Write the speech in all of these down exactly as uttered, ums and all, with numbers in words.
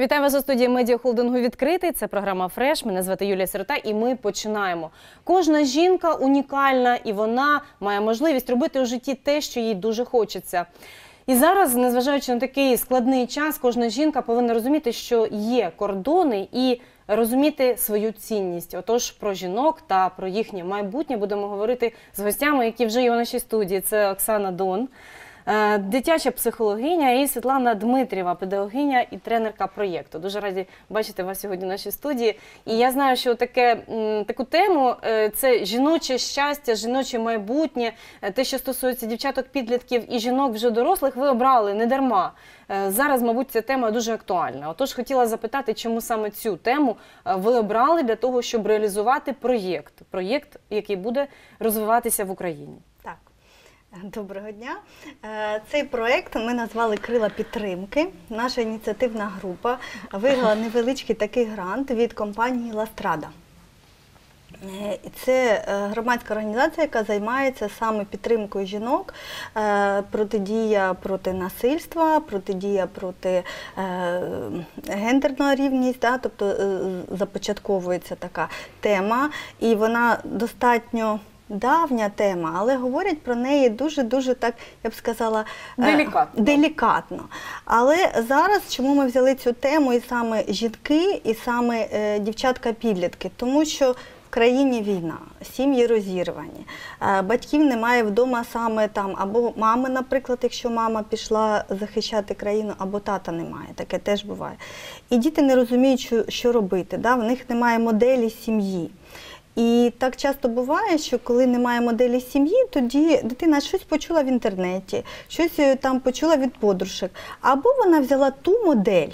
Вітаю вас у студії медіахолдингу «Відкритий». Це програма «Фреш». Мене звати Юлія Сирота і ми починаємо. Кожна жінка унікальна і вона має можливість робити у житті те, що їй дуже хочеться. І зараз, незважаючи на такий складний час, кожна жінка повинна розуміти, що є кордони і розуміти свою цінність. Отож, про жінок та про їхнє майбутнє будемо говорити з гостями, які вже є у нашій студії. Це Оксана Дон, дитяча психологиня, і Світлана Дмитрієва, педагогиня і тренерка проєкту. Дуже раді бачити вас сьогодні в нашій студії. І я знаю, що таке, таку тему – це жіноче щастя, жіноче майбутнє, те, що стосується дівчаток-підлітків і жінок вже дорослих, ви обрали не дарма. Зараз, мабуть, ця тема дуже актуальна. Отож, хотіла запитати, чому саме цю тему ви обрали для того, щоб реалізувати проєкт, проєкт, який буде розвиватися в Україні. Так. Доброго дня. Цей проєкт ми назвали «Крила підтримки». Наша ініціативна група виграла невеличкий такий грант від компанії «Ластрада». Це громадська організація, яка займається саме підтримкою жінок, протидія проти насильства, протидія проти гендерної рівності, да, тобто започатковується така тема, і вона достатньо давня тема, але говорять про неї дуже-дуже так, я б сказала, делікатно. делікатно. Але зараз, чому ми взяли цю тему і саме жінки, і саме е, дівчатка-підлітки? Тому що в країні війна, сім'ї розірвані, е, батьків немає вдома саме там, або мами, наприклад, якщо мама пішла захищати країну, або тата немає, таке теж буває. І діти не розуміють, що, що робити, да? В них немає моделі сім'ї. І так часто буває, що коли немає моделі сім'ї, тоді дитина щось почула в інтернеті, щось там почула від подружок. Або вона взяла ту модель,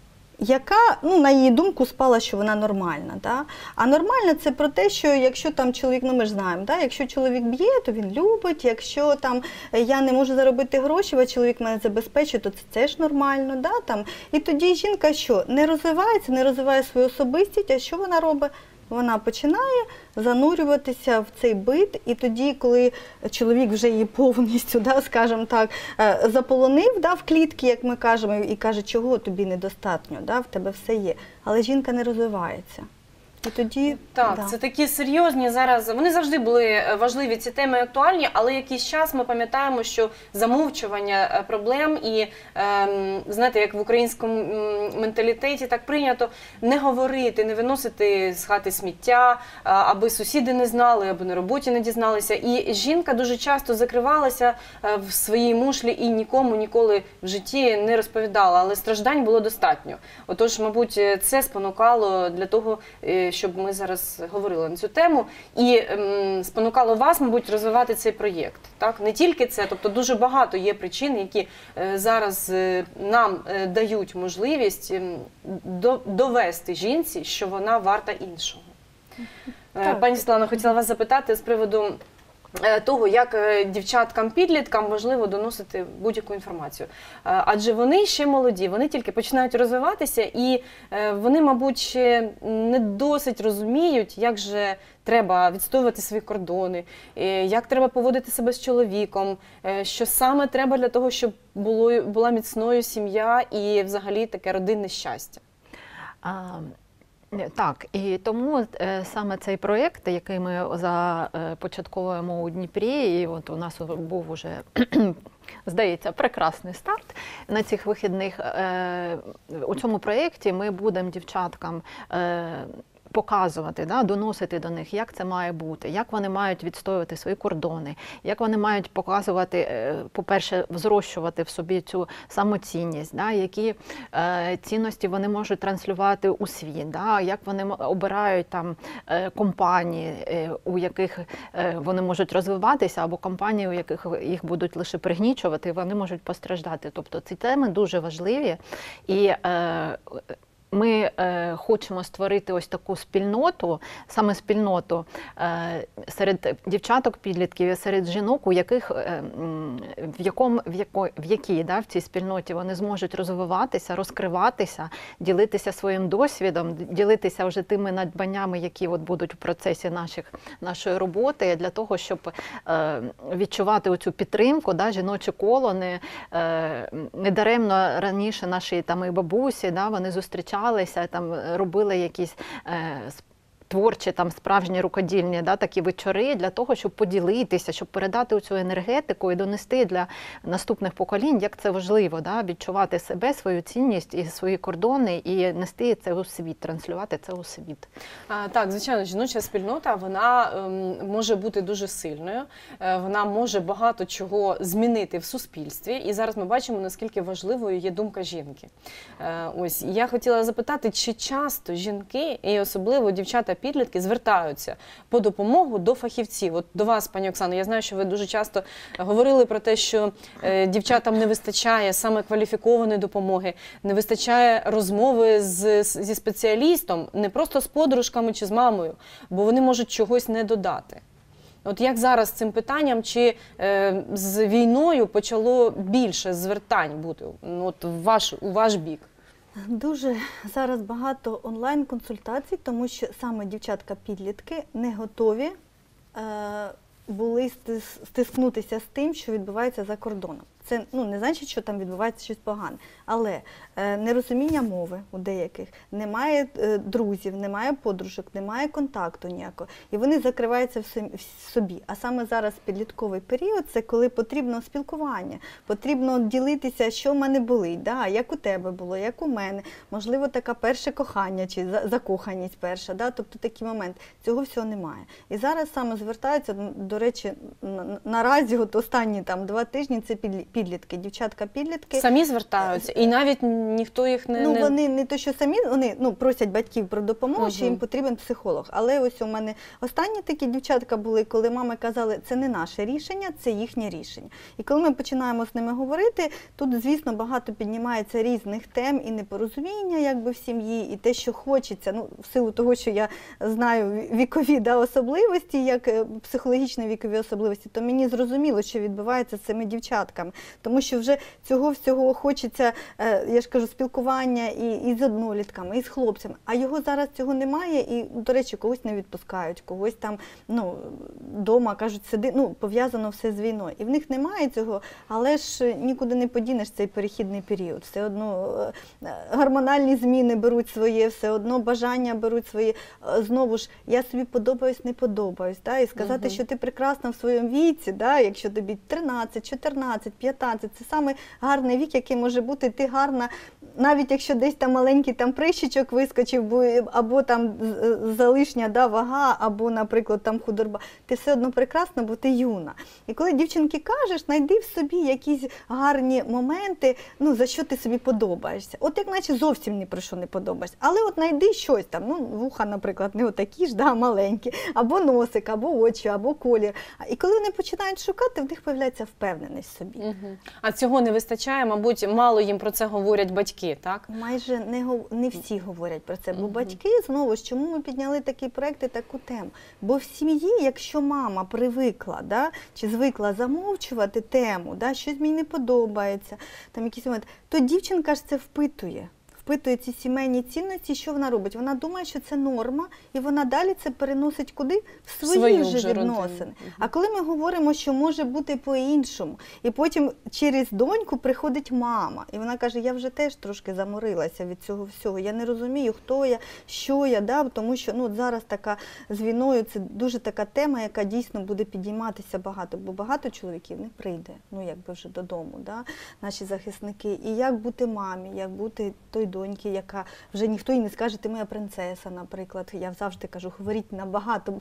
яка, ну, на її думку, спала, що вона нормальна. Да? А нормальна – це про те, що якщо там чоловік, ну ми ж знаємо, да? Якщо чоловік б'є, то він любить, якщо там я не можу заробити гроші, а чоловік мене забезпечує, то це теж нормально. Да? Там. І тоді жінка що? Не розвивається, не розвиває свою особистість, а що вона робить? Вона починає занурюватися в цей бит, і тоді, коли чоловік вже її повністю, да, скажімо так, заполонив, да, в клітки, як ми кажемо, і каже, чого тобі недостатньо, да, в тебе все є. Але жінка не розвивається. І тоді, так, да. Це такі серйозні зараз, вони завжди були важливі, ці теми актуальні, але якийсь час ми пам'ятаємо, що замовчування проблем і, ем, знаєте, як в українському менталітеті так прийнято не говорити, не виносити з хати сміття, аби сусіди не знали, аби на роботі не дізналися. І жінка дуже часто закривалася в своїй мушлі і нікому ніколи в житті не розповідала, але страждань було достатньо. Отож, мабуть, це спонукало для того, щоб ми зараз говорили на цю тему, і ем, спонукало вас, мабуть, розвивати цей проєкт. Так? Не тільки це, тобто дуже багато є причин, які е, зараз е, нам е, дають можливість е, до, довести жінці, що вона варта іншого. Е, пані Світлано, хотіла вас запитати з приводу того, як дівчаткам-підліткам важливо доносити будь-яку інформацію. Адже вони ще молоді, вони тільки починають розвиватися і вони, мабуть, ще не досить розуміють, як же треба відстоювати свої кордони, як треба поводити себе з чоловіком, що саме треба для того, щоб було, була міцною сім'я і взагалі таке родинне щастя. Так, і тому е, саме цей проєкт, який ми започатковуємо у Дніпрі, і от у нас був уже, здається, прекрасний старт на цих вихідних. Е, у цьому проєкті ми будемо дівчаткам е, показувати, да, доносити до них, як це має бути, як вони мають відстоювати свої кордони, як вони мають показувати, по-перше, взрощувати в собі цю самоцінність, да, які е, цінності вони можуть транслювати у світ, да, як вони обирають там е, компанії, е, у яких е, вони можуть розвиватися, або компанії, у яких їх будуть лише пригнічувати, вони можуть постраждати. Тобто ці теми дуже важливі, і е, ми е, хочемо створити ось таку спільноту, саме спільноту е, серед дівчаток-підлітків і серед жінок, у яких, е, в, якому, в, яко, в якій да, в цій спільноті вони зможуть розвиватися, розкриватися, ділитися своїм досвідом, ділитися вже тими надбаннями, які от будуть в процесі наших, нашої роботи, для того, щоб е, відчувати оцю підтримку, да, жіноче коло. Не, е, не даремно раніше наші там і бабусі, да, вони зустрічалися, там робили якісь е, творчі, там справжні рукодільні, да, такі вечори для того, щоб поділитися, щоб передати цю енергетику і донести для наступних поколінь, як це важливо, да, відчувати себе, свою цінність і свої кордони, і нести це у світ, транслювати це у світ. А, так, звичайно, жіноча спільнота, вона ем, може бути дуже сильною, е, вона може багато чого змінити в суспільстві, і зараз ми бачимо, наскільки важливою є думка жінки. Е, ось, я хотіла запитати, чи часто жінки, і особливо дівчата підлітки звертаються по допомогу до фахівців. От до вас, пані Оксано, я знаю, що ви дуже часто говорили про те, що е, дівчатам не вистачає саме кваліфікованої допомоги, не вистачає розмови з, зі спеціалістом, не просто з подружками чи з мамою, бо вони можуть чогось не додати. От як зараз з цим питанням, чи е, з війною почало більше звертань бути от, в ваш, у ваш бік? Дуже зараз багато онлайн-консультацій, тому що саме дівчатка-підлітки не готові е, були стискнутися з тим, що відбувається за кордоном. Це ну, не значить, що там відбувається щось погане, але е, нерозуміння мови у деяких, немає е, друзів, немає подружок, немає контакту ніякого. І вони закриваються в, сом, в собі. А саме зараз підлітковий період – це коли потрібно спілкування, потрібно ділитися, що в мене болить, да, як у тебе було, як у мене. Можливо, таке перше кохання чи закоханість перша, да, тобто такий момент. Цього всього немає. І зараз саме звертаються, до речі, наразі от останні там, два тижні це підлітки. Підлітки, дівчатка-підлітки. Самі звертаються, і навіть ніхто їх не... Ну, вони не то, що самі, вони ну, просять батьків про допомогу, угу. що їм потрібен психолог. Але ось у мене останні такі дівчатка були, коли мами казали, це не наше рішення, це їхнє рішення. І коли ми починаємо з ними говорити, тут, звісно, багато піднімається різних тем і непорозуміння, якби в сім'ї, і те, що хочеться, ну, в силу того, що я знаю вікові да, особливості, як психологічні вікові особливості, то мені зрозуміло, що відбувається з цими дівчатками. Тому що вже цього всього хочеться, я ж кажу, спілкування і, і з однолітками, і з хлопцями. А його зараз цього немає і, до речі, когось не відпускають, когось там, ну, вдома, кажуть, сиди, ну, пов'язано все з війною. І в них немає цього, але ж нікуди не подінеш цей перехідний період. Все одно гормональні зміни беруть своє, все одно бажання беруть своє. Знову ж, я собі подобаюсь, не подобаюсь. Да? І сказати, угу. що ти прекрасна в своєму віці, да? Якщо тобі тринадцять, чотирнадцять, п'ятнадцять, це саме гарний вік, який може бути, ти гарна, навіть якщо десь там маленький там прищичок вискочив, або там залишня да, вага, або, наприклад, там худорба, ти все одно прекрасна, бо ти юна. І коли дівчинки кажеш, знайди в собі якісь гарні моменти, ну, за що ти собі подобаєшся. От як наче зовсім ні про що не подобаєшся. Але от знайди щось там, ну, вуха, наприклад, не отакі ж, да, маленькі, або носик, або очі, або колір. І коли вони починають шукати, в них з'являється впевненість в собі. Угу. А цього не вистачає, мабуть, мало їм про це говорять батьки, так? Майже не, не всі говорять про це, бо угу. батьки, знову ж, чому ми підняли такий проєкт і таку тему? Бо в сім'ї, якщо мама привикла, да, чи звикла замовчувати тему, да, щось мені не подобається, там якісь моменти, то дівчинка ж це впитує. Впитує ці сімейні цінності, що вона робить? Вона думає, що це норма, і вона далі це переносить куди? В свої вже відносини. Угу. А коли ми говоримо, що може бути по-іншому, і потім через доньку приходить мама, і вона каже, я вже теж трошки заморилася від цього всього, я не розумію, хто я, що я, да? Тому що ну, зараз така з війною, це дуже така тема, яка дійсно буде підійматися багато, бо багато чоловіків не прийде, ну якби вже додому, да? Наші захисники. І як бути мамі, як бути той доньки, яка вже ніхто їй не скаже, ти моя принцеса, наприклад. Я завжди кажу, говоріть набагато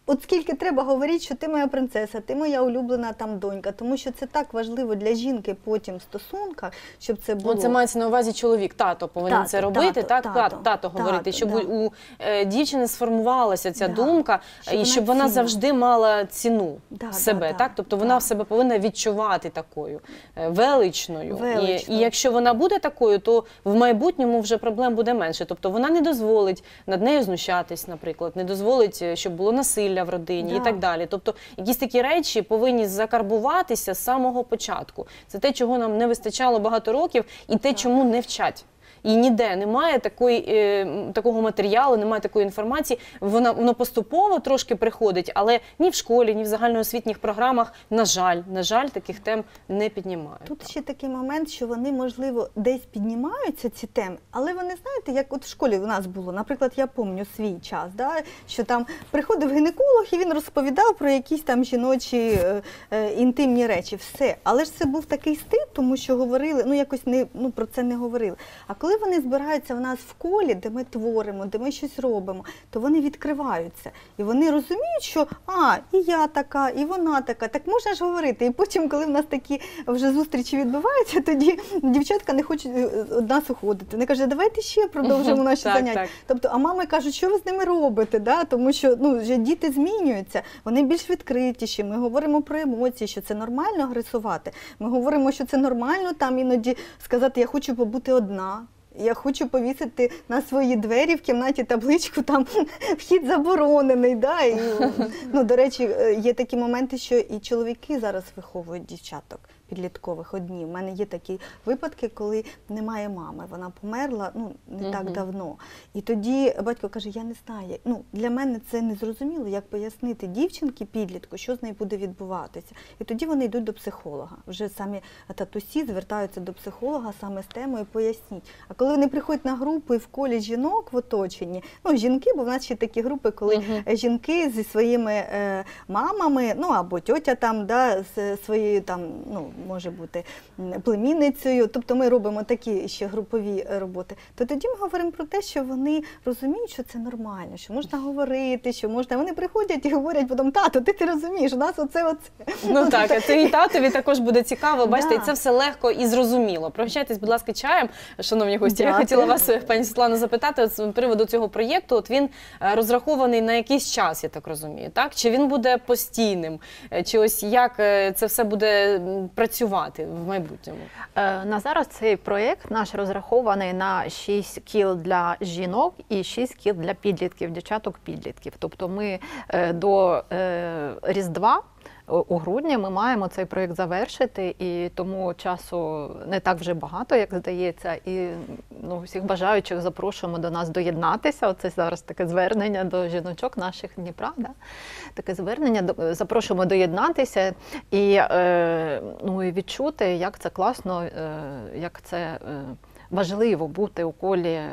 от скільки треба говорити, що ти моя принцеса, ти моя улюблена там донька, тому що це так важливо для жінки потім в стосунках, щоб це було. Ну, це мається на увазі чоловік, тато повинен Тато, це робити, тато, так, тато, тато, тато говорити, тато, щоб да. у е, дівчини сформувалася ця Да. думка, Щоб і вона щоб вона цінна. завжди мала ціну Да, себе, да, да, так? Тобто вона да. в себе повинна відчувати такою, е, величною. Величною. І, і якщо вона буде такою, то в майбутньому вже проблем буде менше. Тобто вона не дозволить над нею знущатись, наприклад, не дозволить, щоб було насилля в родині Да. і так далі. Тобто якісь такі речі повинні закарбуватися з самого початку. Це те, чого нам не вистачало багато років, і те, чому не вчать. І ніде немає такої, е, такого матеріалу, немає такої інформації. Вона, воно поступово трошки приходить, але ні в школі, ні в загальноосвітніх програмах, на жаль, на жаль, таких тем не піднімають. Тут ще такий момент, що вони, можливо, десь піднімаються, ці теми, але вони, знаєте, як от в школі у нас було, наприклад, я пам'ятаю свій час, да, що там приходив гінеколог і він розповідав про якісь там жіночі е, е, інтимні речі, все. Але ж це був такий стид, тому що говорили, ну якось не, ну, про це не говорили. А коли вони збираються в нас в колі, де ми творимо, де ми щось робимо, то вони відкриваються. І вони розуміють, що а, і я така, і вона така, так можна ж говорити. І потім, коли в нас такі вже зустрічі відбуваються, тоді дівчатка не хочуть від нас уходити. Вони кажуть, давайте ще продовжимо наші Так, заняття. так. Тобто, а мами кажуть, що ви з ними робите? Да? Тому що ну, вже діти змінюються, вони більш відкритіші. Ми говоримо про емоції, що це нормально агресувати. Ми говоримо, що це нормально там іноді сказати, я хочу побути одна. Я хочу повісити на свої двері в кімнаті табличку, там вхід заборонений. Да? І, ну, до речі, є такі моменти, що і чоловіки зараз виховують дівчаток підліткових одні. У мене є такі випадки, коли немає мами. Вона померла ну, не так давно. І тоді батько каже, я не знаю. Ну, для мене це не зрозуміло, як пояснити дівчинки, підлітку, що з нею буде відбуватися. І тоді вони йдуть до психолога. Вже самі татусі звертаються до психолога саме з темою поясніть. А коли вони приходять на групи в колі жінок в оточенні, ну, жінки, бо в нас ще такі групи, коли uh-huh. жінки зі своїми е, мамами, ну, або тьотя там, да, з своєю там, ну, може бути племінницею, тобто ми робимо такі ще групові роботи, то тоді ми говоримо про те, що вони розуміють, що це нормально, що можна говорити, що можна, вони приходять і говорять потім, тато, ти ти розумієш, у нас оце, оце. Ну так, а це і татові також буде цікаво, бачите, Да. і це все легко і зрозуміло. Пригощайтесь, будь ласка, чаєм, шановні гості. Я Дякую. хотіла вас, пані Світлано, запитати от, з приводу цього проєкту. От він е, розрахований на якийсь час, я так розумію, так? Чи він буде постійним? Е, Чи ось як е, це все буде м, працювати в майбутньому? Е, На зараз цей проєкт наш розрахований на шість кіл для жінок і шість кіл для підлітків, дівчаток-підлітків. Тобто ми е, до е, Різдва у грудні ми маємо цей проєкт завершити, і тому часу не так вже багато, як здається. І ну, всіх бажаючих запрошуємо до нас доєднатися. Оце зараз таке звернення до жіночок наших Дніпра. Да? Таке звернення. Запрошуємо доєднатися і, е, ну, і відчути, як це класно, е, як це е, важливо бути у колі е,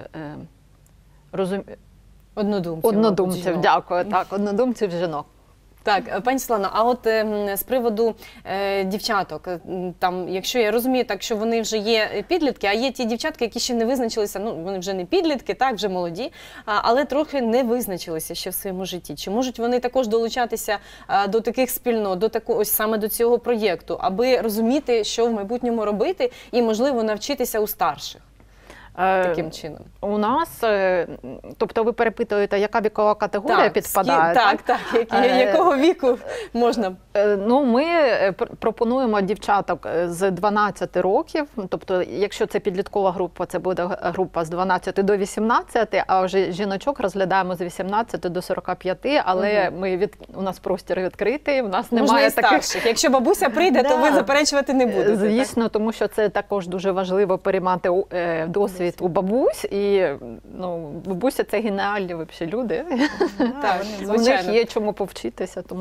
розум... Однодумців. однодумців. мабуть, Дякую. Так, однодумців жінок. Так, пані Світлано, а от е, з приводу е, дівчаток, е, там, якщо я розумію, так що вони вже є підлітки, а є ті дівчатки, які ще не визначилися, ну вони вже не підлітки, так, вже молоді, а, але трохи не визначилися ще в своєму житті. Чи можуть вони також долучатися а, до таких спільнот, до такого, ось саме до цього проєкту, аби розуміти, що в майбутньому робити, і можливо навчитися у старших? Таким чином. У нас, тобто ви перепитуєте, яка вікова категорія так, підпадає? Так, так, так. Які, якого віку можна? Ну, ми пропонуємо дівчаток з дванадцяти років, тобто якщо це підліткова група, це буде група з дванадцяти до вісімнадцяти, а вже жіночок розглядаємо з вісімнадцяти до сорока п'яти, але угу. ми від, у нас простір відкритий, у нас Можна немає і таких... старших. Якщо бабуся прийде, да. то ви заперечувати не будете. Звісно, так? Тому що це також дуже важливо переймати досвід у бабусь, і ну, бабуся – це геніальні взагалі люди. Да, так, у них є чому повчитися, тому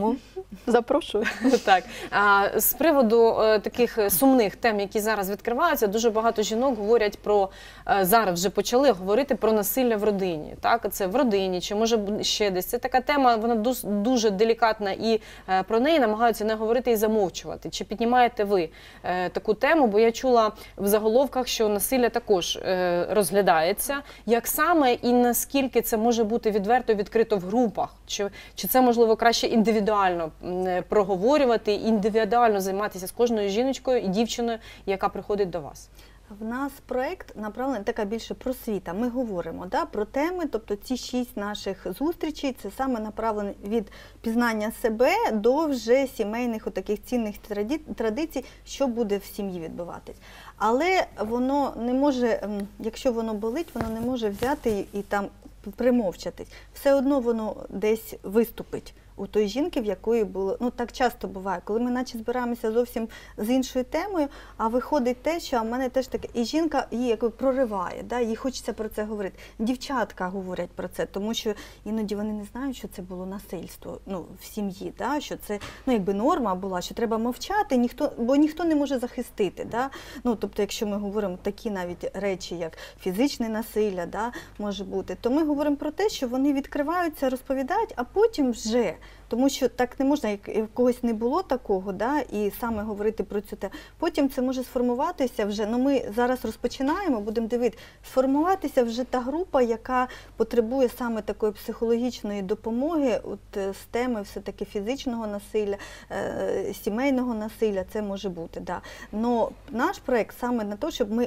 Запрошую. Так, а з приводу е, таких сумних тем, які зараз відкриваються, дуже багато жінок говорять про, е, зараз вже почали говорити про насилля в родині. Так, це в родині, чи може ще десь. Це така тема, вона дуже, дуже делікатна, і е, про неї намагаються не говорити і замовчувати. Чи піднімаєте ви е, таку тему? Бо я чула в заголовках, що насилля також е, розглядається. Як саме і наскільки це може бути відверто, відкрито в групах? Чи, чи це, можливо, краще індивідуально проговорювати, індивідуально займатися з кожною жіночкою і дівчиною, яка приходить до вас? В нас проєкт направлений така більше просвіта. Ми говоримо да, про теми, тобто ці шість наших зустрічей, це саме направлено від пізнання себе до вже сімейних отаких цінних традицій, що буде в сім'ї відбуватись. Але воно не може, якщо воно болить, воно не може взяти і, і там примовчатись. Все одно воно десь виступить у той жінки, в якої було, ну так часто буває, коли ми наче збираємося зовсім з іншою темою, а виходить те, що в мене теж таке, і жінка її якби прориває, да, їй хочеться про це говорити. Дівчатка говорять про це, тому що іноді вони не знають, що це було насильство, ну, в сім'ї, да, що це, ну, якби норма була, що треба мовчати, ніхто, бо ніхто не може захистити, да. Ну, тобто, якщо ми говоримо такі навіть речі, як фізичне насилля, да, може бути, то ми говоримо про те, що вони відкриваються, розповідають, а потім вже, тому що так не можна, як в когось не було такого, да, і саме говорити про цю тему. Потім це може сформуватися вже, ну ми зараз розпочинаємо, будемо дивитися, сформуватися вже та група, яка потребує саме такої психологічної допомоги, от з теми все-таки фізичного насилля, е, сімейного насилля, це може бути, да. Но наш проєкт саме на те, щоб ми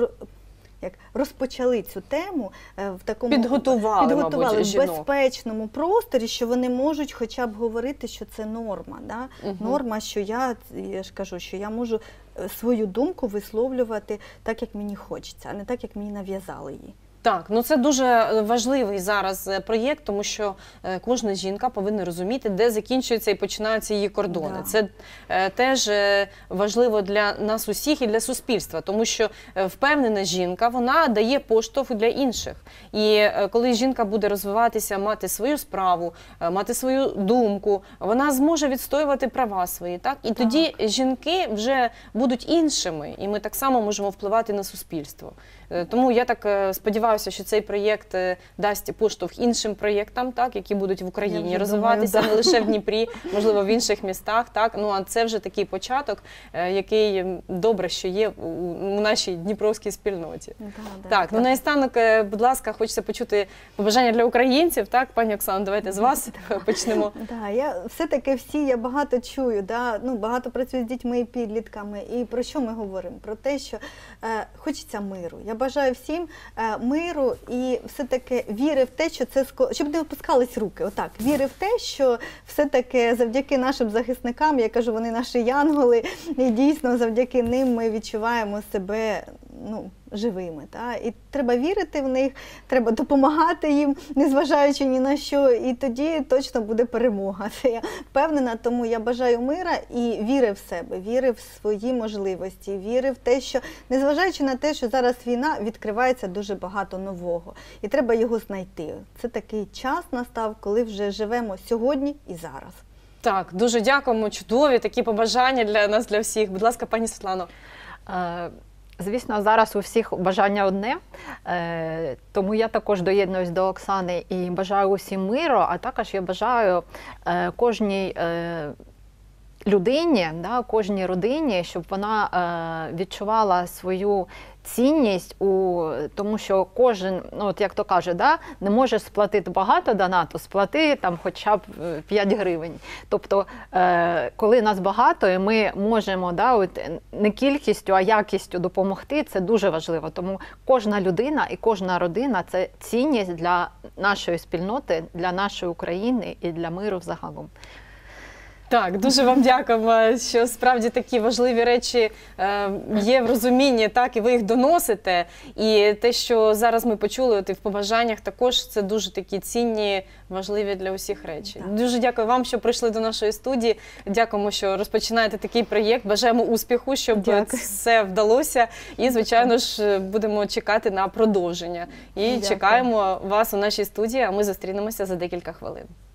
як розпочали цю тему в такому підготували, підготували мабуть, в безпечному просторі, що вони можуть хоча б говорити, що це норма. Да? Угу. Норма, що я, я ж кажу, що я можу свою думку висловлювати так, як мені хочеться, а не так, як мені нав'язали її. Так, ну це дуже важливий зараз проєкт, тому що кожна жінка повинна розуміти, де закінчуються і починаються її кордони. Да. Це е, теж важливо для нас усіх і для суспільства, тому що впевнена жінка, вона дає поштовх для інших. І е, коли жінка буде розвиватися, мати свою справу, е, мати свою думку, вона зможе відстоювати права свої. Так? І так. Тоді жінки вже будуть іншими, і ми так само можемо впливати на суспільство. Е, тому я так сподіваюся, що цей проєкт дасть поштовх іншим проєктам, так, які будуть в Україні розвиватися, думаю, да. не лише в Дніпрі, можливо, в інших містах. Так. Ну, а це вже такий початок, який добре, що є у нашій дніпровській спільноті. Да, да, так, да. Ну, наостанок, будь ласка, хочеться почути побажання для українців. Так, пані Оксано, давайте з вас почнемо. Да, я все-таки всі, я багато чую, да, ну, багато працюю з дітьми і підлітками. І про що ми говоримо? Про те, що е, хочеться миру. Я бажаю всім е, миру і все-таки віри в те, що це ско... щоб не опускались руки. Отак, віри в те, що все-таки завдяки нашим захисникам, я кажу, вони наші янголи, і дійсно завдяки ним ми відчуваємо себе, ну, живими. Та? І треба вірити в них, треба допомагати їм, незважаючи ні на що, і тоді точно буде перемога. Це я впевнена, тому я бажаю мира і віри в себе, віри в свої можливості, віри в те, що, незважаючи на те, що зараз війна, відкривається дуже багато нового, і треба його знайти. Це такий час настав, коли вже живемо сьогодні і зараз. Так, дуже дякуємо, чудові такі побажання для нас, для всіх. Будь ласка, пані Світлано. Звісно, зараз у всіх бажання одне, тому я також доєднуюсь до Оксани і бажаю усім миру, а також я бажаю кожній людині, да, кожній родині, щоб вона відчувала свою цінність у тому, що кожен, ну, от як то каже, да, не може сплатити багато донату, сплати там хоча б п'ять гривень. Тобто, е, коли нас багато, і ми можемо, да, от, не кількістю, а якістю допомогти, це дуже важливо. Тому кожна людина і кожна родина – це цінність для нашої спільноти, для нашої України і для миру взагалом. Так, дуже вам дякуємо, що справді такі важливі речі е, є в розумінні, так, і ви їх доносите. І те, що зараз ми почули от і в побажаннях, також це дуже такі цінні, важливі для усіх речі. Так. Дуже дякую вам, що прийшли до нашої студії. Дякуємо, що розпочинаєте такий проєкт. Бажаємо успіху, щоб Дякую. все вдалося. І, звичайно ж, будемо чекати на продовження. І Дякую. чекаємо вас у нашій студії, а ми зустрінемося за декілька хвилин.